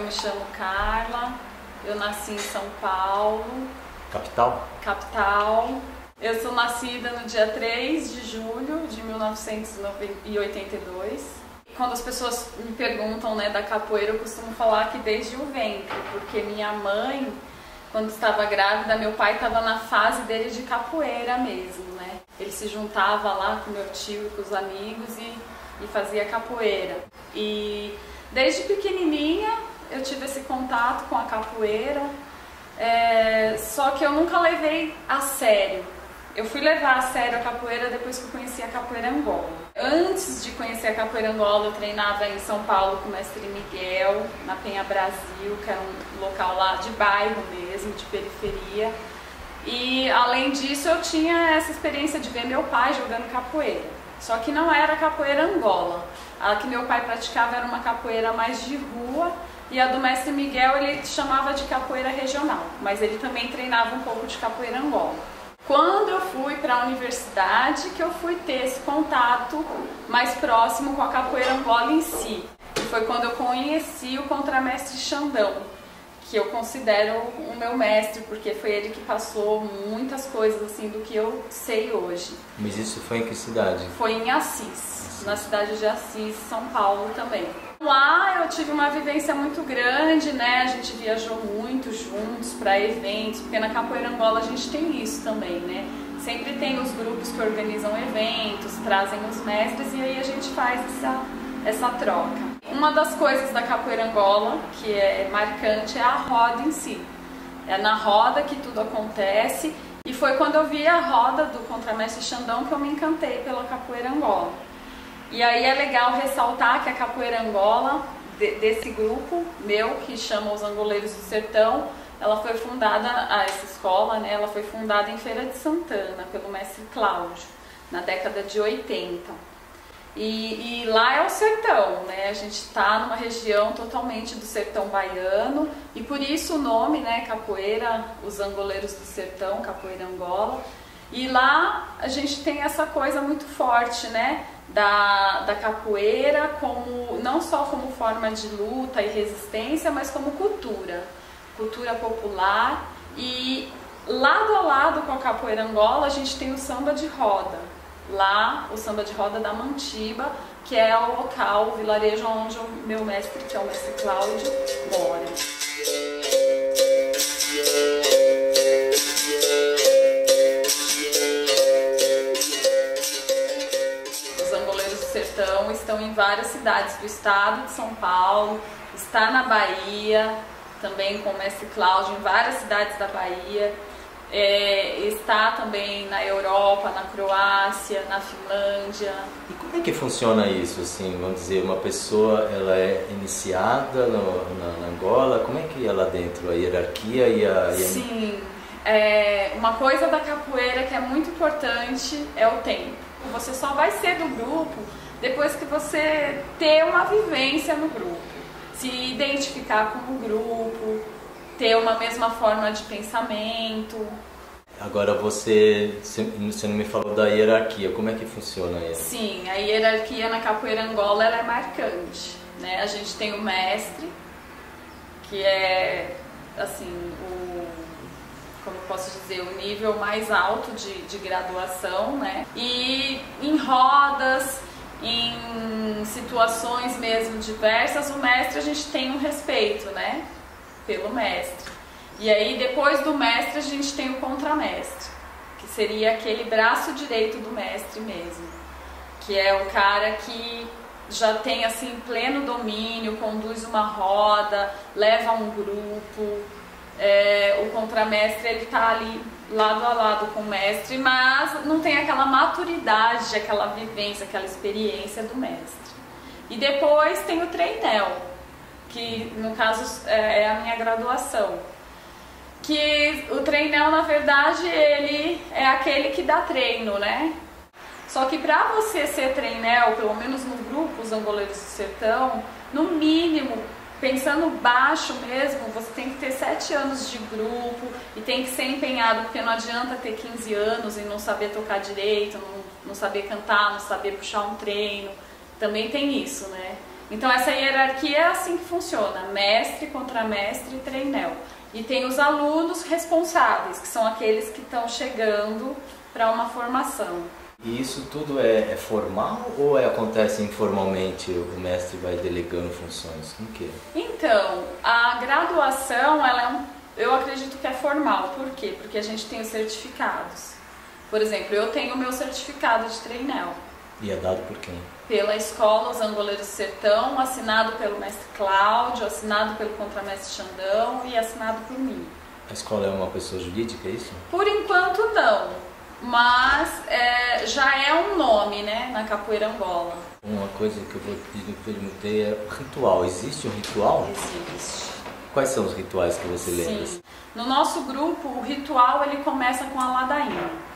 me chamo Carla, eu nasci em São Paulo. Capital? Capital. Eu sou nascida no dia 3 de julho de 1982. Quando as pessoas me perguntam, né, da capoeira, eu costumo falar que desde o ventre, porque minha mãe, quando estava grávida, meu pai estava na fase dele de capoeira mesmo, né? Ele se juntava lá com meu tio e com os amigos e fazia capoeira. E desde pequenininha eu tive esse contato com a capoeira, só que eu nunca levei a sério. Eu fui levar a sério a capoeira depois que eu conheci a capoeira Angola. Antes de conhecer a capoeira Angola, eu treinava em São Paulo com o mestre Miguel, na Penha Brasil, que era um local lá de bairro mesmo, de periferia. E além disso, eu tinha essa experiência de ver meu pai jogando capoeira. Só que não era capoeira Angola. A que meu pai praticava era uma capoeira mais de rua, e a do mestre Miguel ele chamava de capoeira regional, mas ele também treinava um pouco de capoeira Angola. Quando eu fui para a universidade, que eu fui ter esse contato mais próximo com a capoeira Angola em si. E foi quando eu conheci o contramestre Xandão, que eu considero o meu mestre, porque foi ele que passou muitas coisas assim do que eu sei hoje. Mas isso foi em que cidade? Foi em Assis, na cidade de Assis, São Paulo também. Lá eu tive uma vivência muito grande, né? A gente viajou muito juntos para eventos, porque na capoeira Angola a gente tem isso também, né? Sempre tem os grupos que organizam eventos, trazem os mestres e aí a gente faz essa troca. Uma das coisas da capoeira Angola que é marcante é a roda em si. É na roda que tudo acontece e foi quando eu vi a roda do contramestre Xandão que eu me encantei pela capoeira Angola. E aí é legal ressaltar que a capoeira Angola, desse grupo meu, que chama os Angoleiros do Sertão, ela foi fundada, essa escola, né, ela foi fundada em Feira de Santana, pelo mestre Cláudio, na década de 80. E lá é o sertão, né, a gente está numa região totalmente do sertão baiano, e por isso o nome, né, capoeira, os Angoleiros do Sertão, capoeira Angola. E lá a gente tem essa coisa muito forte, né, da capoeira, como, não só como forma de luta e resistência, mas como cultura popular. E lado a lado com a capoeira Angola a gente tem o samba de roda. Lá o samba de roda da Mantiba, que é o local, o vilarejo onde o meu mestre, que é o mestre Cláudio, mora. Estão em várias cidades do estado de São Paulo, está na Bahia, também com o mestre Cláudio, em várias cidades da Bahia, está também na Europa, na Croácia, na Finlândia. E como é que funciona isso, assim, vamos dizer, uma pessoa, ela é iniciada na Angola, como é que é lá dentro, a hierarquia e a... Sim, uma coisa da capoeira que é muito importante é o tempo. Você só vai ser do grupo depois que você ter uma vivência no grupo, se identificar com o grupo, ter uma mesma forma de pensamento. Agora você não me falou da hierarquia, como é que funciona isso? Sim, a hierarquia na capoeira Angola ela é marcante, né? A gente tem o mestre, que é assim, como eu posso dizer, o nível mais alto de graduação, né? E em rodas, em situações mesmo diversas, o mestre, a gente tem um respeito, né, pelo mestre. E aí depois do mestre a gente tem o contramestre, que seria aquele braço direito do mestre mesmo, que é o cara que já tem assim pleno domínio, conduz uma roda, leva um grupo. O contramestre ele tá ali lado a lado com o mestre, mas não tem aquela maturidade, aquela vivência, aquela experiência do mestre. E depois tem o treinel, que no caso é a minha graduação. Que o treinel, na verdade, ele é aquele que dá treino, né? Só que para você ser treinel, pelo menos no grupo, os Angoleiros do Sertão, no mínimo, pensando baixo mesmo, você tem que ter 7 anos de grupo e tem que ser empenhado, porque não adianta ter 15 anos e não saber tocar direito, não saber cantar, não saber puxar um treino. Também tem isso, né? Então essa hierarquia é assim que funciona: mestre, contramestre e treinel. E tem os alunos responsáveis, que são aqueles que estão chegando para uma formação. E isso tudo é formal ou acontece informalmente? O mestre vai delegando funções? Como que é? Então, a graduação, eu acredito que é formal. Por quê? Porque a gente tem os certificados. Por exemplo, eu tenho o meu certificado de treinel. E é dado por quem? Pela Escola Os Angoleiros do Sertão, assinado pelo mestre Cláudio, assinado pelo contramestre Xandão e assinado por mim. A escola é uma pessoa jurídica, é isso? Por enquanto não, mas já é um nome, né, na capoeira Angola. Uma coisa que eu perguntei é o ritual. Existe um ritual? Existe. Quais são os rituais que você lembra? Sim. No nosso grupo, o ritual ele começa com a ladainha.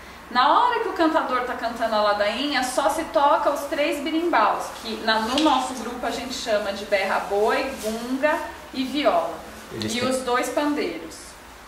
Na hora que o cantador está cantando a ladainha, só se toca os 3 birimbaus, que no nosso grupo a gente chama de berra-boi, gunga e viola. Os 2 pandeiros.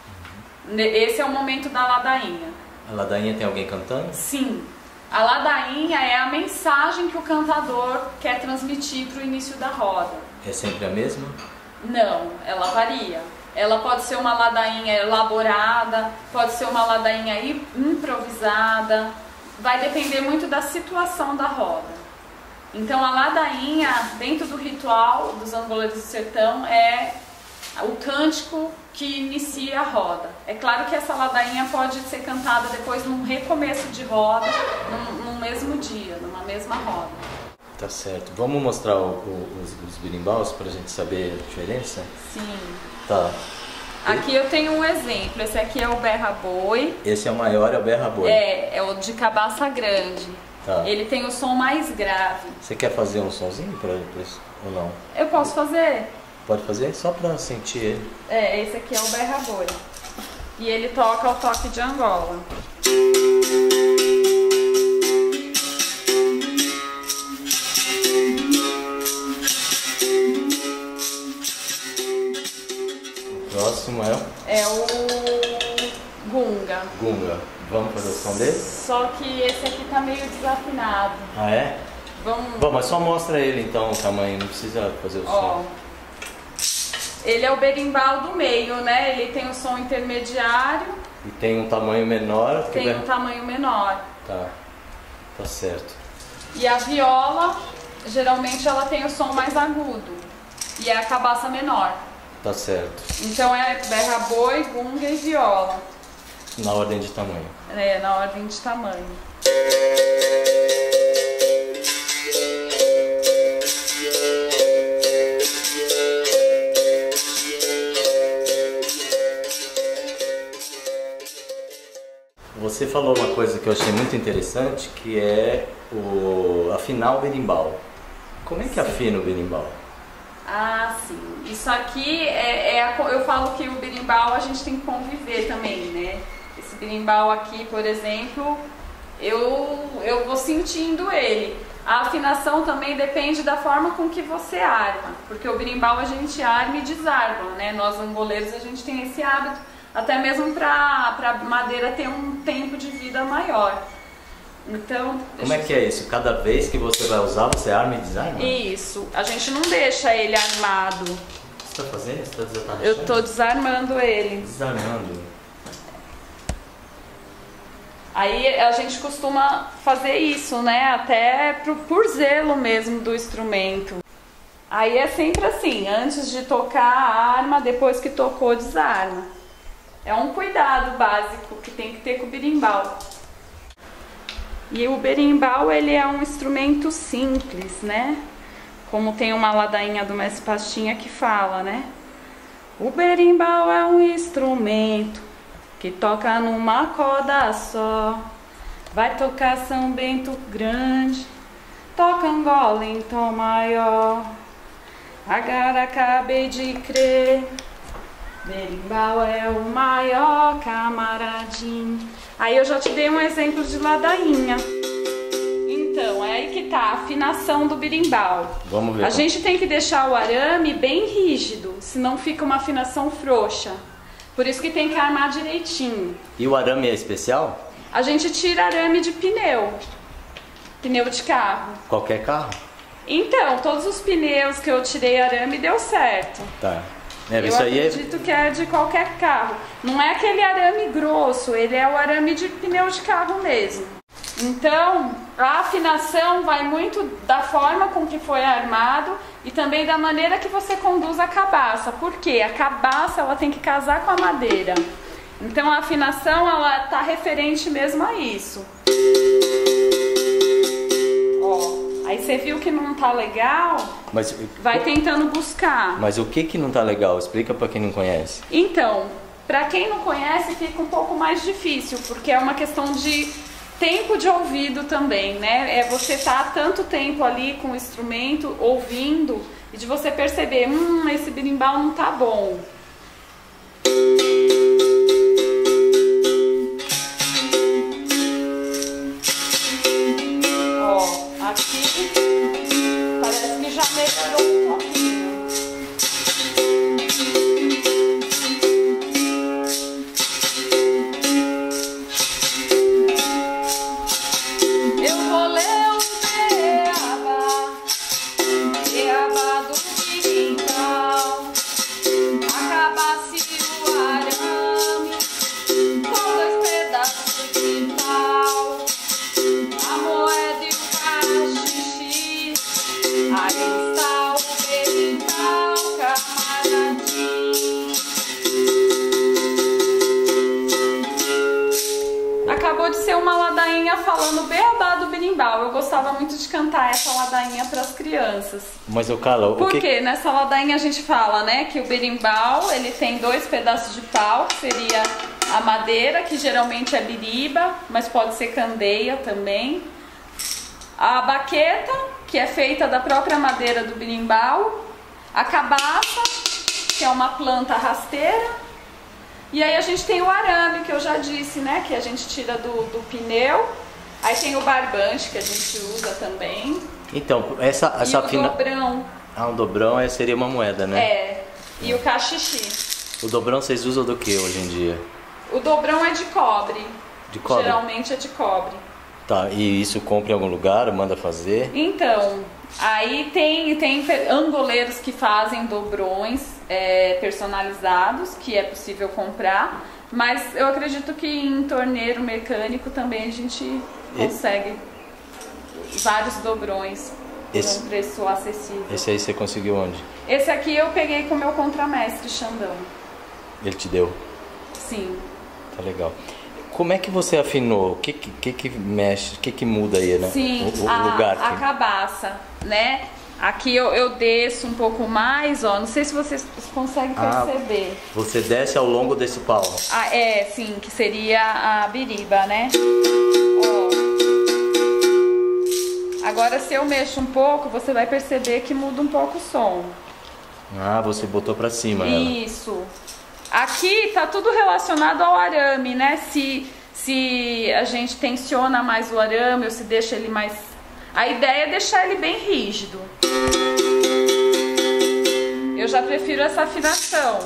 Esse é o momento da ladainha. A ladainha tem alguém cantando? Sim. A ladainha é a mensagem que o cantador quer transmitir para o início da roda. É sempre a mesma? Não, ela varia. Ela pode ser uma ladainha elaborada, pode ser uma ladainha improvisada, vai depender muito da situação da roda. Então a ladainha, dentro do ritual dos Angoleiros do Sertão, é o cântico que inicia a roda. É claro que essa ladainha pode ser cantada depois num recomeço de roda, num mesmo dia, numa mesma roda. Tá certo. Vamos mostrar os birimbaus para a gente saber a diferença? Sim. Tá. Aqui eu tenho um exemplo. Esse aqui é o berra-boi. Esse é o maior, é o berra-boi. É o de cabaça grande. Tá. Ele tem o som mais grave. Você quer fazer um sonzinho para isso ou não? Eu posso fazer? Pode fazer? Só para sentir ele. Esse aqui é o berra-boi. E ele toca o toque de Angola. Próximo é o gunga. Gunga. Vamos fazer o som dele? Só que esse aqui tá meio desafinado. Ah, é? Bom, mas só mostra ele então o tamanho, não precisa fazer o som. Ele é o berimbau do meio, né? Ele tem o som intermediário. E tem um tamanho menor? Tem um tamanho menor. Tá certo. E a viola, geralmente ela tem o som mais agudo. E é a cabaça menor. Tá certo. Então é berra-boi, gunga e viola. Na ordem de tamanho. Na ordem de tamanho. Você falou uma coisa que eu achei muito interessante, que é afinar o berimbau. Como é que afina o berimbau? Ah, sim. Isso aqui eu falo que o berimbau a gente tem que conviver também, né? Esse berimbau aqui, por exemplo, eu vou sentindo ele. A afinação também depende da forma com que você arma, porque o berimbau a gente arma e desarma, né? Nós angoleiros a gente tem esse hábito, até mesmo para madeira ter um tempo de vida maior. Então, como é que é isso? Cada vez que você vai usar, você arma e desarma? Isso. A gente não deixa ele armado. O que você está fazendo? Você está desarmando? Eu estou desarmando ele. Desarmando. Aí a gente costuma fazer isso, né? Até por zelo mesmo do instrumento. Aí é sempre assim, antes de tocar a arma, depois que tocou, desarma. É um cuidado básico que tem que ter com o berimbau. E o berimbau, ele é um instrumento simples, né? Como tem uma ladainha do mestre Pastinha que fala, né? O berimbau é um instrumento que toca numa corda só. Vai tocar São Bento Grande, toca Angola em tom maior. Agora acabei de crer, berimbau é o maior camaradinho. Aí eu já te dei um exemplo de ladainha. Então, é aí que tá a afinação do berimbau. Vamos ver. A gente tem que deixar o arame bem rígido, senão fica uma afinação frouxa. Por isso que tem que armar direitinho. E o arame é especial? A gente tira arame de pneu de carro. Qualquer carro? Então, todos os pneus que eu tirei arame deu certo. Tá. Eu isso aí acredito que é de qualquer carro. Não é aquele arame grosso, ele é o arame de pneu de carro mesmo. Então, a afinação vai muito da forma com que foi armado e também da maneira que você conduz a cabaça. Por quê? A cabaça ela tem que casar com a madeira. Então, a afinação ela tá referente mesmo a isso. Ó, aí você viu que não tá legal, mas, vai tentando buscar. Mas o que não tá legal? Explica para quem não conhece. Então, para quem não conhece fica um pouco mais difícil, porque é uma questão de tempo de ouvido também, né? É você estar tanto tempo ali com o instrumento, ouvindo, e de você perceber, esse berimbau não tá bom. Ó, aqui parece que já melhorou um pouquinho. Acabou de ser uma ladainha falando beabá do berimbau. Eu gostava muito de cantar essa ladainha para as crianças. Mas eu calo, porque nessa ladainha a gente fala, né, que o berimbau ele tem 2 pedaços de pau, que seria a madeira, que geralmente é biriba, mas pode ser candeia também. A baqueta, que é feita da própria madeira do berimbau. A cabaça, que é uma planta rasteira. E aí a gente tem o arame, que eu já disse, né, que a gente tira do pneu. Aí tem o barbante, que a gente usa também. Então, essa e o dobrão. Ah, o dobrão seria uma moeda, né? É, e o cachixi. O dobrão vocês usam do que hoje em dia? O dobrão é de cobre. De cobre? Geralmente é de cobre. Tá, e isso compra em algum lugar, manda fazer? Então, aí tem angoleiros que fazem dobrões personalizados, que é possível comprar, mas eu acredito que em torneiro mecânico também a gente consegue vários dobrões por um preço acessível. Esse aí você conseguiu onde? Esse aqui eu peguei com o meu contramestre Xandão. Ele te deu? Sim. Tá legal. Como é que você afinou? O que mexe? O que muda aí, né? Sim, o lugar a cabaça, né? Aqui eu desço um pouco mais, ó. Não sei se vocês conseguem perceber. Você desce ao longo desse pau. Sim, que seria a biriba, né? Ó. Agora, se eu mexo um pouco, você vai perceber que muda um pouco o som. Ah, você botou pra cima ela. Isso. Aqui tá tudo relacionado ao arame, né? Se a gente tensiona mais o arame ou se deixa ele mais... A ideia é deixar ele bem rígido. Eu já prefiro essa afinação.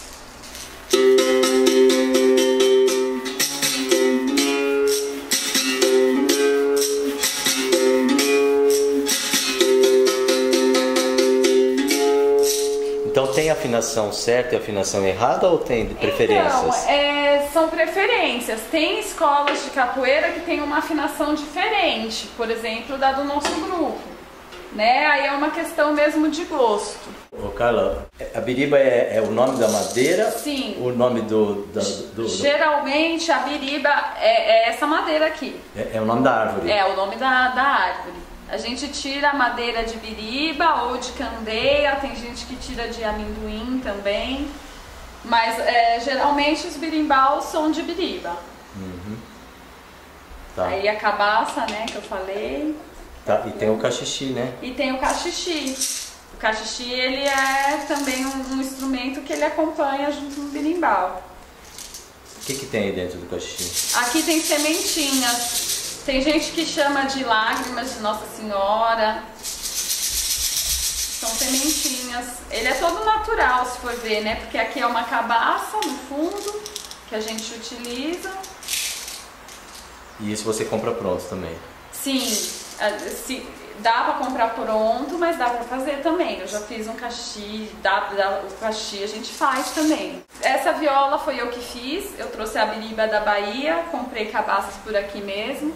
Então tem afinação certa e afinação errada ou tem preferências? Então, são preferências. Tem escolas de capoeira que tem uma afinação diferente, por exemplo, da do nosso grupo, né? Aí é uma questão mesmo de gosto. Ô Carla, a biriba é o nome da madeira? Sim. O nome Geralmente a biriba é essa madeira aqui. É o nome da árvore? É o nome da árvore. A gente tira a madeira de biriba ou de candeia, tem gente que tira de amendoim também, mas geralmente os berimbaus são de biriba. Uhum. Tá. Aí a cabaça, né, que eu falei. Tá. E tem o cachixi, né? E tem o cachixi. O cachixi, ele é também um instrumento que ele acompanha junto no berimbau. O que tem aí dentro do cachixi? Aqui tem sementinhas. Tem gente que chama de lágrimas de Nossa Senhora. São sementinhas. Ele é todo natural, se for ver, né? Porque aqui é uma cabaça no fundo que a gente utiliza. E isso você compra pronto também? Sim. Se dá para comprar pronto, mas dá para fazer também. Eu já fiz um cachi, o cachi a gente faz também. Essa viola foi eu que fiz, eu trouxe a biriba da Bahia, comprei cabaças por aqui mesmo.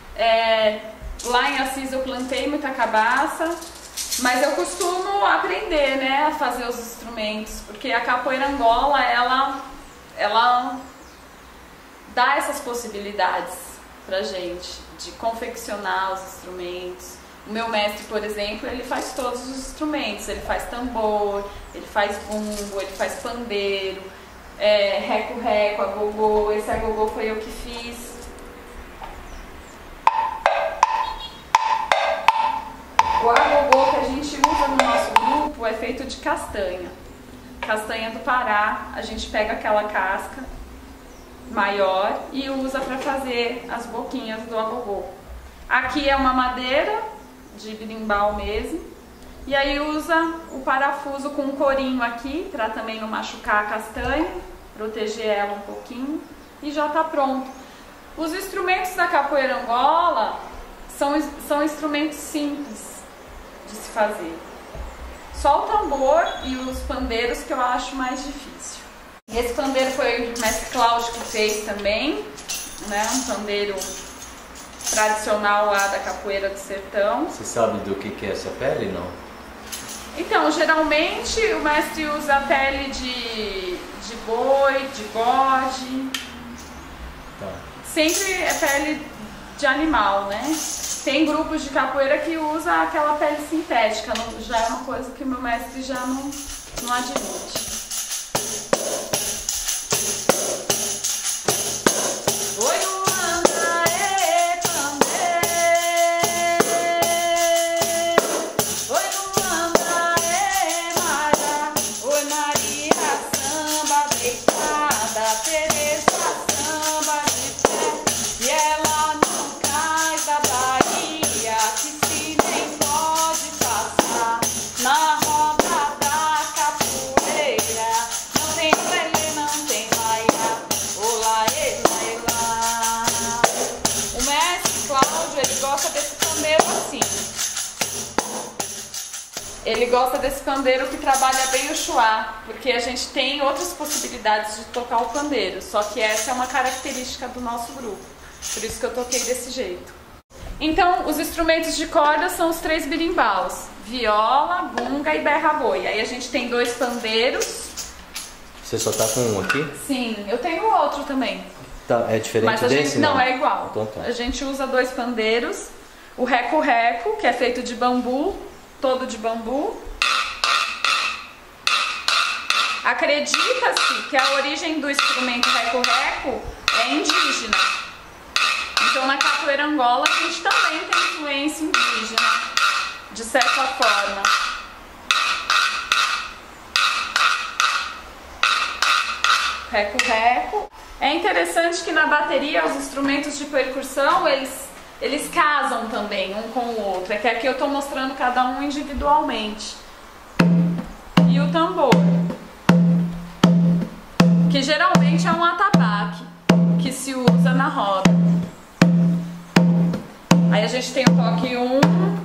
Lá em Assis eu plantei muita cabaça, mas eu costumo aprender, né, a fazer os instrumentos, porque a capoeira Angola, ela dá essas possibilidades pra gente de confeccionar os instrumentos. O meu mestre, por exemplo, ele faz todos os instrumentos, ele faz tambor, ele faz bumbo, ele faz pandeiro, reco-reco, agogô. Esse agogô foi eu que fiz. O agogô que a gente usa no nosso grupo é feito de castanha. Castanha do Pará, a gente pega aquela casca maior e usa para fazer as boquinhas do agogô. Aqui é uma madeira de berimbau mesmo, e aí usa o parafuso com um corinho aqui para também não machucar a castanha, proteger ela um pouquinho, e já está pronto. Os instrumentos da capoeira Angola são instrumentos simples de se fazer. Só o tambor e os pandeiros que eu acho mais difícil. Esse pandeiro foi o mestre Cláudio que fez também, né? Um pandeiro tradicional lá da capoeira do sertão. Você sabe do que é essa pele, não? Então, geralmente o mestre usa a pele de boi, de bode. Tá. Sempre é pele de animal, né? Tem grupos de capoeira que usa aquela pele sintética, já é uma coisa que o meu mestre já não admite. Ele gosta desse pandeiro que trabalha bem o chuá, porque a gente tem outras possibilidades de tocar o pandeiro, só que essa é uma característica do nosso grupo, por isso que eu toquei desse jeito. Então, os instrumentos de corda são os 3 birimbaus, viola, gunga e berra-boi. Aí a gente tem 2 pandeiros. Você só tá com um aqui? Sim, eu tenho outro também. Tá, é diferente desse? Não, é igual. Então tá. A gente usa 2 pandeiros, o reco-reco, que é feito de bambu, todo de bambu. Acredita-se que a origem do instrumento reco-reco é indígena. Então na capoeira Angola a gente também tem influência indígena, de certa forma. Reco-reco. É interessante que na bateria os instrumentos de percussão, eles casam também um com o outro. É que aqui eu estou mostrando cada um individualmente. E o tambor, que geralmente é um atabaque, que se usa na roda. Aí a gente tem o toque 1.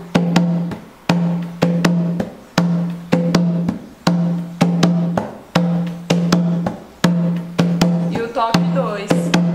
E o toque 2.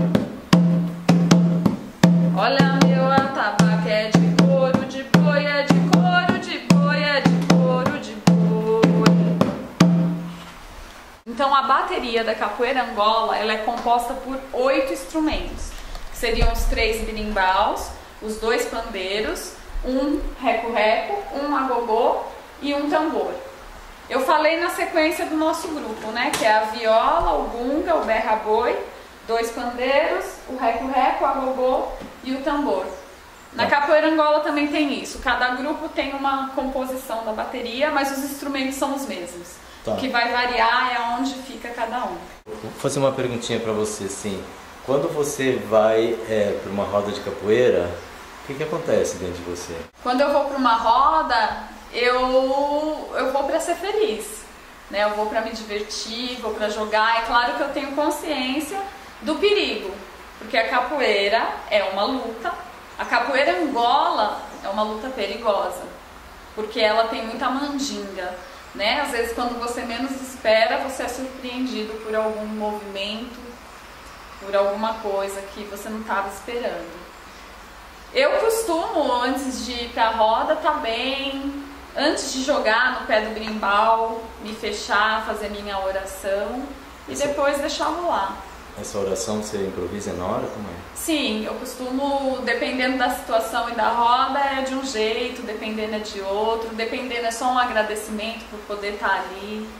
Olha, meu atabaque é de couro de boi, é de couro de boi, é de couro de boi. Então a bateria da capoeira Angola, ela é composta por 8 instrumentos, que seriam os 3 birimbaus, os 2 pandeiros, um reco-reco, um agogô e um tambor. Eu falei na sequência do nosso grupo, né, que é a viola, o gunga, o berra-boi, 2 pandeiros, o reco-reco, o agogô e o tambor. Na capoeira Angola também tem isso. Cada grupo tem uma composição da bateria, mas os instrumentos são os mesmos. Tá. O que vai variar é onde fica cada um. Vou fazer uma perguntinha para você, assim. Quando você vai para uma roda de capoeira, o que acontece dentro de você? Quando eu vou para uma roda, eu vou para ser feliz, né? Eu vou para me divertir, vou para jogar. É claro que eu tenho consciência do perigo, porque a capoeira é uma luta. A capoeira Angola, é uma luta perigosa, porque ela tem muita mandinga, né? Às vezes quando você menos espera, você é surpreendido por algum movimento, por alguma coisa que você não estava esperando. Eu costumo, antes de ir pra roda, também, antes de jogar no pé do brimbal, me fechar, fazer minha oração e depois deixar rolar. Essa oração você improvisa na hora? Como é? Sim, eu costumo, dependendo da situação e da roda, é de um jeito, dependendo é de outro, dependendo é só um agradecimento por poder estar ali.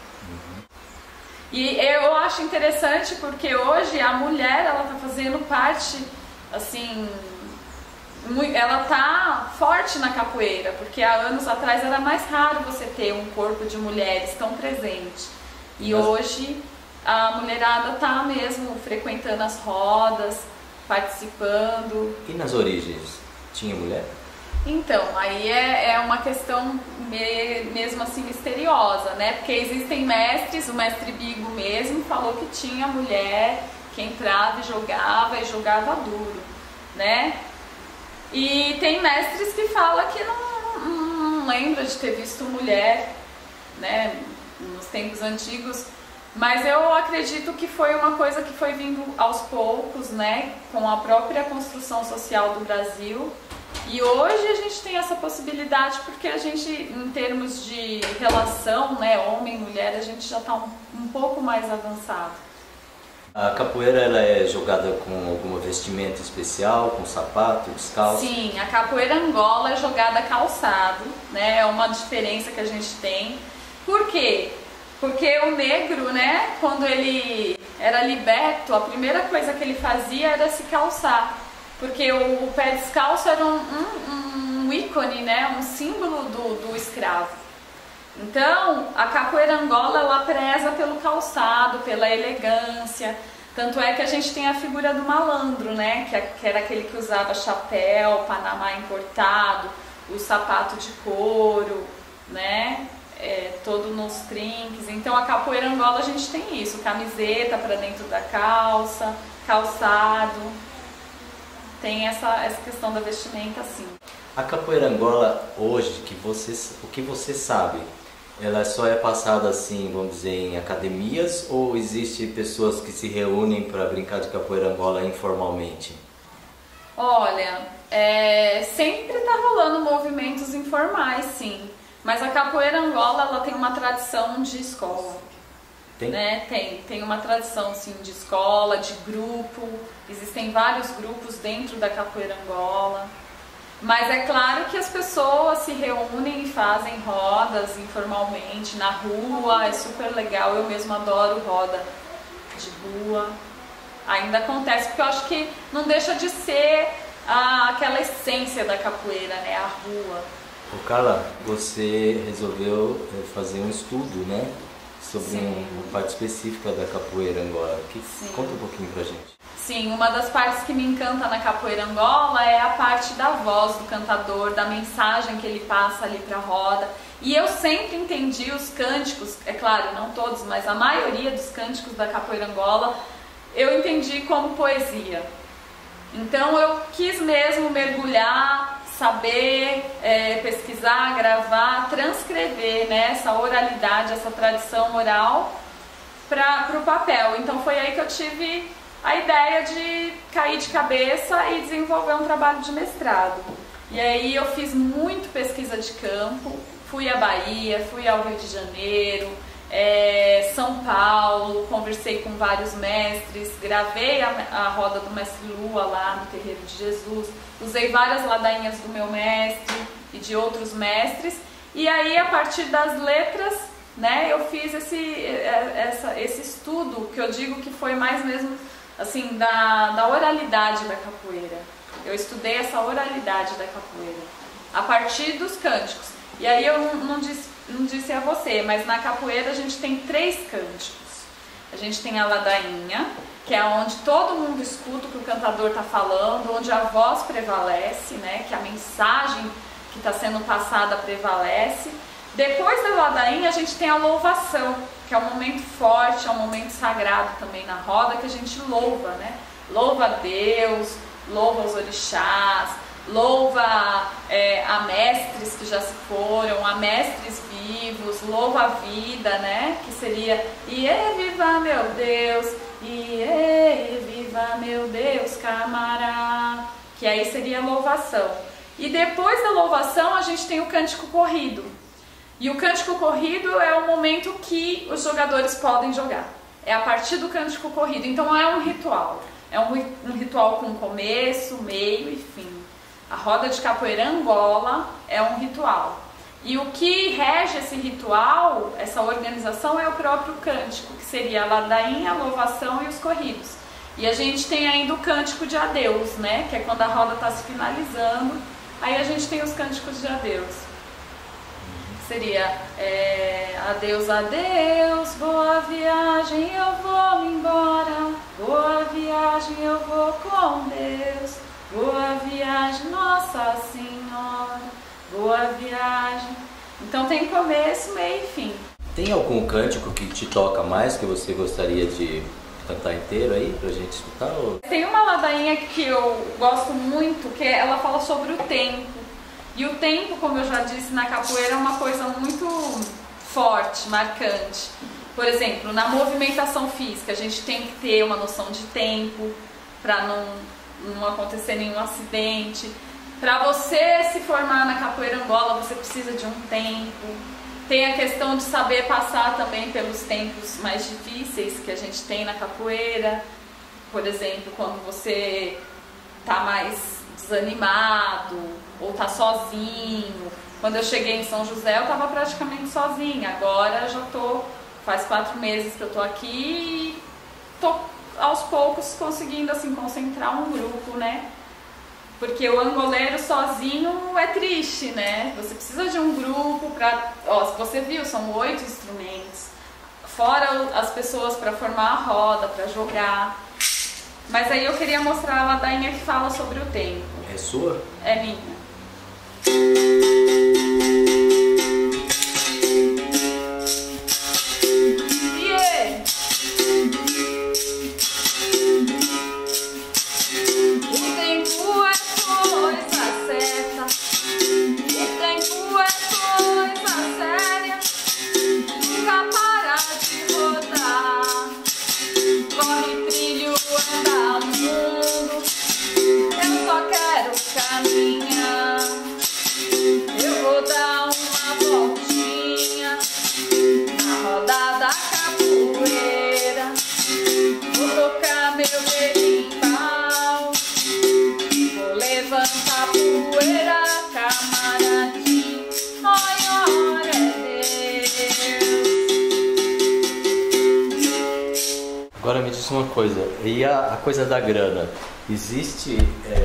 E eu acho interessante porque hoje a mulher, ela tá fazendo parte, assim, ela tá forte na capoeira, porque há anos atrás era mais raro você ter um corpo de mulheres tão presente. E hoje a mulherada tá mesmo frequentando as rodas, participando. E nas origens, tinha mulher? Então, aí é uma questão mesmo assim misteriosa, né? Porque existem mestres, o mestre Bigo mesmo falou que tinha mulher que entrava e jogava duro, né? E tem mestres que falam que não lembra de ter visto mulher, né, nos tempos antigos, mas eu acredito que foi uma coisa que foi vindo aos poucos, né, com a própria construção social do Brasil. E hoje a gente tem essa possibilidade porque a gente, em termos de relação, né, homem e mulher, a gente já está um pouco mais avançado. A capoeira ela é jogada com alguma vestimenta especial, com sapato, descalço? Sim, a capoeira Angola é jogada calçado, né? É uma diferença que a gente tem. Por quê? Porque o negro, né, quando ele era liberto, a primeira coisa que ele fazia era se calçar. Porque o pé descalço era um ícone, né, um símbolo do escravo. Então, a capoeira Angola, ela preza pelo calçado, pela elegância. Tanto é que a gente tem a figura do malandro, né? Que era aquele que usava chapéu, panamá importado, o sapato de couro, né? Todo nos trinques. Então, a capoeira Angola a gente tem isso, camiseta para dentro da calça, calçado. Tem essa questão da vestimenta, assim. A capoeira Angola, hoje, o que você sabe, ela só é passada assim, vamos dizer, em academias ou existe pessoas que se reúnem para brincar de capoeira Angola informalmente? Olha, sempre tá rolando movimentos informais, sim. Mas a capoeira Angola, ela tem uma tradição de escola. Tem? Né? Tem uma tradição, sim, de escola, de grupo. Existem vários grupos dentro da capoeira Angola. Mas é claro que as pessoas se reúnem e fazem rodas informalmente, na rua, é super legal, eu mesmo adoro roda de rua. Ainda acontece, porque eu acho que não deixa de ser aquela essência da capoeira, né, a rua. Ô Carla, você resolveu fazer um estudo, né, sobre uma parte específica da capoeira Angola. Conta um pouquinho pra gente. Sim, uma das partes que me encanta na capoeira Angola é a parte da voz do cantador, da mensagem que ele passa ali pra roda. E eu sempre entendi os cânticos, é claro, não todos, mas a maioria dos cânticos da capoeira Angola, eu entendi como poesia. Então eu quis mesmo mergulhar, saber, pesquisar, gravar, transcrever, né, essa oralidade, essa tradição oral para o papel. Então foi aí que eu tive a ideia de cair de cabeça e desenvolver um trabalho de mestrado. E aí eu fiz muito pesquisa de campo, fui à Bahia, fui ao Rio de Janeiro, São Paulo, conversei com vários mestres, gravei a roda do mestre Lua lá no Terreiro de Jesus, usei várias ladainhas do meu mestre e de outros mestres, e aí a partir das letras, né, eu fiz esse estudo, que eu digo que foi mais mesmo assim, da oralidade da capoeira. Eu estudei essa oralidade da capoeira a partir dos cânticos. E aí eu não disse a você, mas na capoeira a gente tem 3 cânticos. A gente tem a ladainha, que é onde todo mundo escuta o que o cantador está falando, onde a voz prevalece, né, que a mensagem que está sendo passada prevalece. Depois da ladainha a gente tem a louvação, que é um momento forte, é um momento sagrado também na roda, que a gente louva, né? Louva a Deus, louva os orixás, louva a mestres que já se foram, a mestres vivos, louva a vida, né? Que seria Iê, viva meu Deus, Iê, viva meu Deus, camará, que aí seria a louvação. E depois da louvação a gente tem o cântico corrido. E o cântico corrido é o momento que os jogadores podem jogar. É a partir do cântico corrido. Então é um ritual. É um ritual com começo, meio e fim. A roda de capoeira Angola é um ritual. E o que rege esse ritual, essa organização, é o próprio cântico, que seria a ladainha, a louvação e os corridos. E a gente tem ainda o cântico de adeus, né? Que é quando a roda está se finalizando. Aí a gente tem os cânticos de adeus. Seria adeus, adeus, boa viagem, eu vou me embora. Boa viagem, eu vou com Deus. Boa viagem, Nossa Senhora. Boa viagem. Então tem começo, meio e fim. Tem algum cântico que te toca mais, que você gostaria de cantar inteiro aí pra gente escutar? Ou... Tem uma ladainha que eu gosto muito, que ela fala sobre o tempo. E o tempo, como eu já disse, na capoeira é uma coisa muito forte, marcante. Por exemplo, na movimentação física, a gente tem que ter uma noção de tempo para não acontecer nenhum acidente. Para você se formar na capoeira Angola, você precisa de um tempo. Tem a questão de saber passar também pelos tempos mais difíceis que a gente tem na capoeira. Por exemplo, quando você está mais desanimado ou está sozinho. Quando eu cheguei em São José, eu estava praticamente sozinha. Agora já faz 4 meses que eu estou aqui e estou aos poucos conseguindo assim concentrar um grupo, né? Porque o angoleiro sozinho é triste, né? Você precisa de um grupo para... se você viu, são 8 instrumentos. Fora as pessoas para formar a roda, para jogar. Mas aí eu queria mostrar a ladainha que fala sobre o tempo. É sua? É minha. Yeah. O tempo é coisa certa. O tempo é coisa séria. Nunca para de rodar. Corre, trilho, anda mundo. Eu só quero caminhar. Eu vou dar uma voltinha na roda da capoeira. Vou tocar meu berimbau. Vou levantar a poeira, camaradinho. Maior é Deus. Agora me diz uma coisa, e a coisa da grana? Existe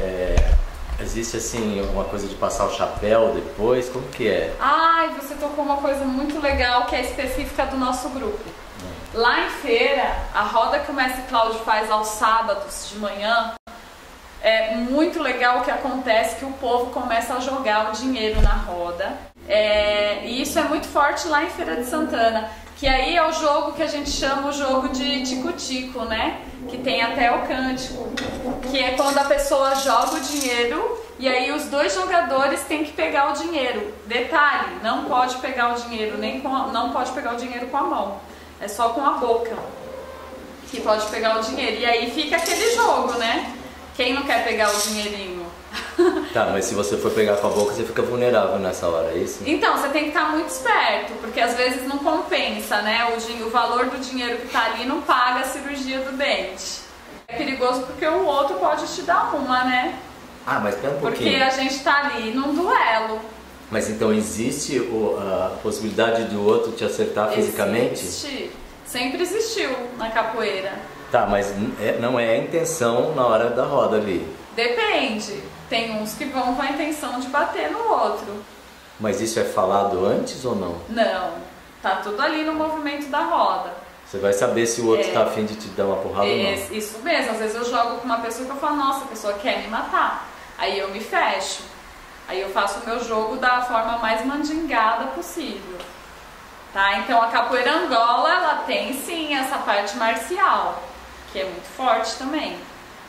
assim uma coisa de passar o chapéu depois? Como que é? Ai, você tocou uma coisa muito legal que é específica do nosso grupo. Lá em feira, a roda que o mestre Cláudio faz aos sábados de manhã, é muito legal o que acontece, que o povo começa a jogar o dinheiro na roda. E isso é muito forte lá em Feira de Santana, que aí é o jogo que a gente chama o jogo de tico-tico, né? Que tem até o cântico, que é quando a pessoa joga o dinheiro e aí os dois jogadores têm que pegar o dinheiro. Detalhe, não pode pegar o dinheiro não pode pegar o dinheiro com a mão, é só com a boca que pode pegar o dinheiro. E aí fica aquele jogo, né? Quem não quer pegar o dinheirinho? Tá, mas se você for pegar com a boca, você fica vulnerável nessa hora, é isso? Então, você tem que estar muito esperto, porque às vezes não compensa, né? O valor do dinheiro que está ali não paga a cirurgia do dente. É perigoso porque o outro pode te dar uma, né? Ah, mas pera um pouquinho. Porque a gente está ali num duelo. Mas então existe a possibilidade do outro te acertar fisicamente? Existe. Sempre existiu na capoeira. Tá, mas não é a intenção na hora da roda ali. Depende. Tem uns que vão com a intenção de bater no outro. Mas isso é falado antes ou não? Não. Tá tudo ali no movimento da roda. Você vai saber se o outro tá afim de te dar uma porrada ou não. Isso mesmo. Às vezes eu jogo com uma pessoa que eu falo, nossa, a pessoa quer me matar. Aí eu me fecho. Aí eu faço o meu jogo da forma mais mandingada possível. Tá? Então a capoeira Angola, ela tem sim essa parte marcial, que é muito forte também.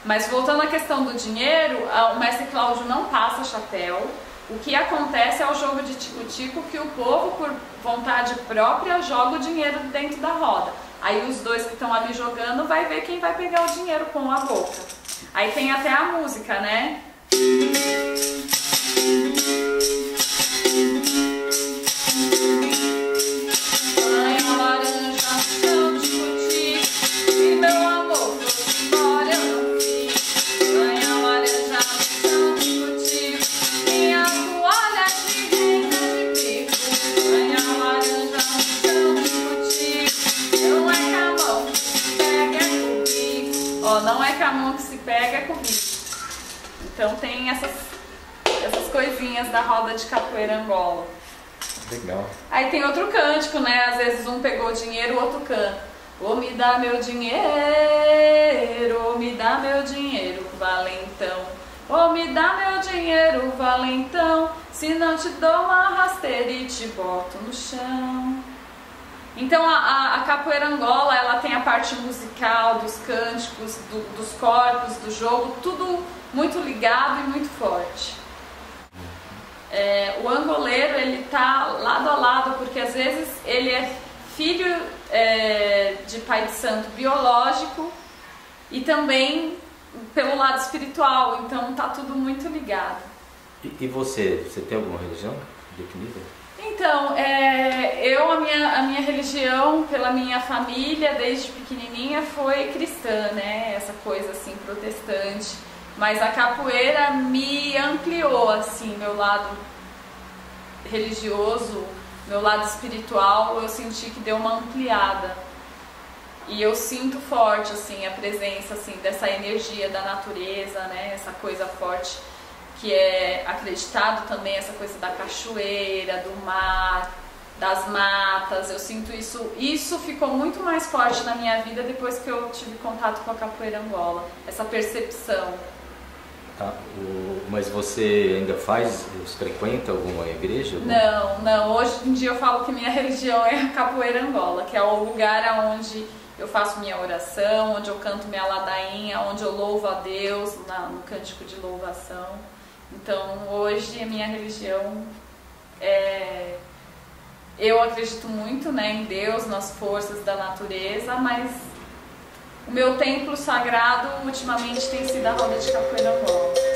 Mas voltando à questão do dinheiro, o mestre Cláudio não passa chapéu. O que acontece é o jogo de tico-tico, que o povo, por vontade própria, joga o dinheiro dentro da roda. Aí os dois que estão ali jogando vai ver quem vai pegar o dinheiro com a boca. Aí tem até a música, né? Não é com a mão que se pega, é com o bico. Então tem essas coisinhas da roda de capoeira Angola. Legal. Aí tem outro cântico, né? Às vezes um pegou o dinheiro, o outro canta. Ô, me dá meu dinheiro, ô, me dá meu dinheiro, valentão. Ô, me dá meu dinheiro, valentão. Se não te dou uma rasteira e te boto no chão. Então a capoeira Angola, ela tem a parte musical, dos cânticos, dos corpos, do jogo, tudo muito ligado e muito forte. O angoleiro, ele tá lado a lado, porque às vezes ele é filho de pai de santo biológico e também pelo lado espiritual, então tá tudo muito ligado. E você tem alguma religião definida? Então, a minha religião, pela minha família, desde pequenininha, foi cristã, né? Essa coisa assim, protestante. Mas a capoeira me ampliou, assim, meu lado religioso, meu lado espiritual, eu senti que deu uma ampliada. E eu sinto forte, assim, a presença, assim, dessa energia da natureza, né? Essa coisa forte, que é acreditado também, essa coisa da cachoeira, do mar, das matas. Eu sinto isso ficou muito mais forte na minha vida depois que eu tive contato com a capoeira Angola, essa percepção. Tá. Mas você ainda frequenta alguma igreja? Não, hoje em dia eu falo que minha religião é a capoeira Angola, que é o lugar onde eu faço minha oração, onde eu canto minha ladainha, onde eu louvo a Deus no cântico de louvação. Então, hoje a minha religião eu acredito muito, né, em Deus, nas forças da natureza, mas o meu templo sagrado ultimamente tem sido a roda de capoeira Angola.